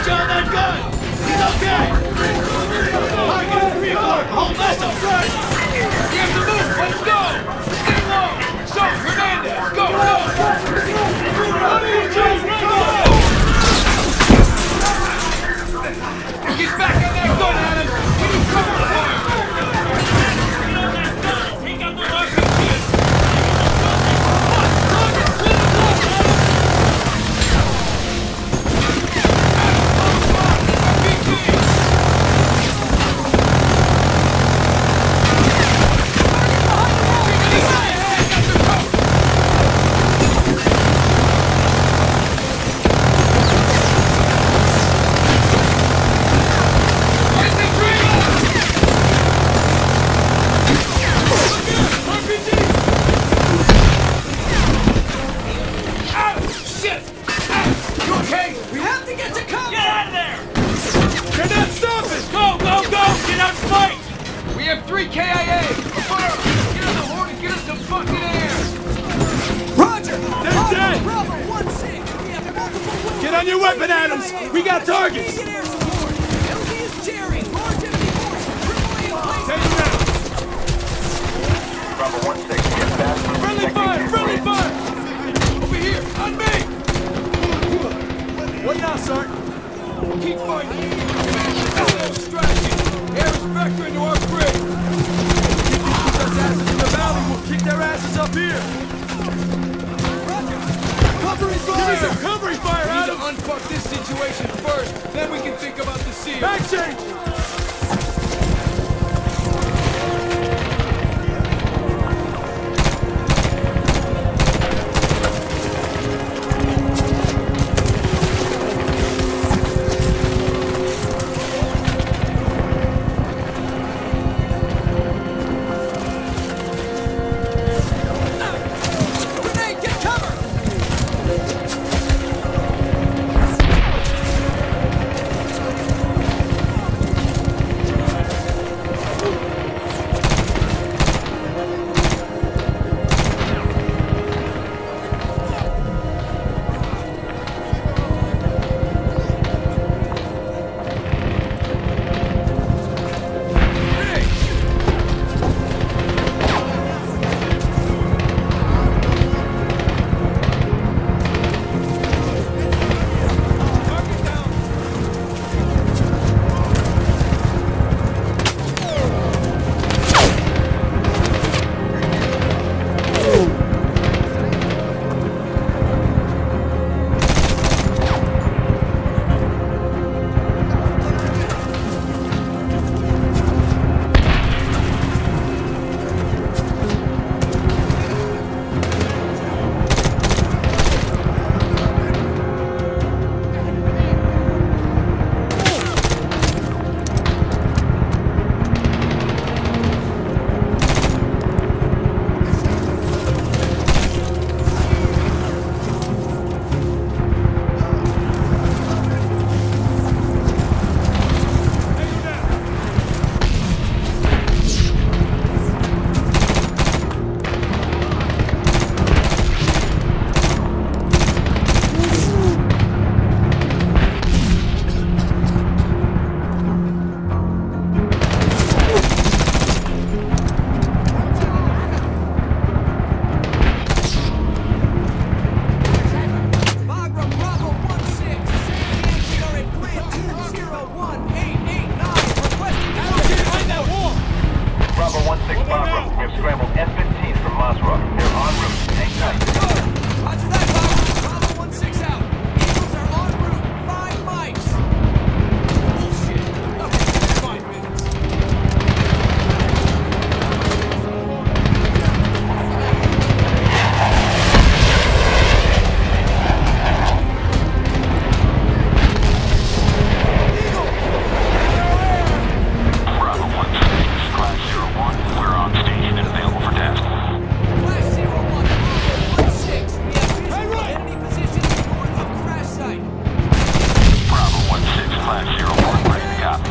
on that gun! He's okay! Target 3-4! Hold left up front! We have to move! Let's go! Stay low! So, Hernandez! Go, go! Get back on that gun, Adams! We need cover fire! Get on that gun! Take out those RPGs! Target! Clean the block, we have 3 KIA! Affirm! Get on the horn and get us some fucking air! Roger! They're dead! Bravo, 1-6! We have multiple... Get on your weapon, Adams! We got targets! Immediate air support! LZ is Jerry! Large enemy force! Triple A in place! Take him out! Bravo 1-6, get fast. Friendly fire! Friendly fire! Over here! On me! What now, Sergeant? Keep fighting! Distraction! Air is vector into our grid! If they keep those asses in the valley, we'll kick their asses up here! Covering fire! Give me some covering fire, We need Adams! to unfuck this situation first, then we can think about the seal. Back change! Grenade, get cover! Bravo 1-6 Barbara. We have scrambled F-15s from Masra. They're en route. Hang tight. Roger that, Bravo 1-6 out. Eagles are en route. 5 mics. Bullshit. Okay, 5 minutes. Bravo 1-6, Class 01. We're on station and available for task. Class 01, Bravo 1-6. We have visual enemy positions north of crash site. Bravo 1-6, Class 01. Ready to copy.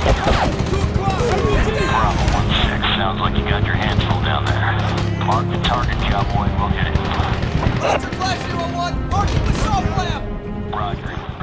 Bravo 1-6, sounds like you got your hands full down there. Mark the target, cowboy, and we'll get it. Roger, Class 01, marking the soft lab. Roger.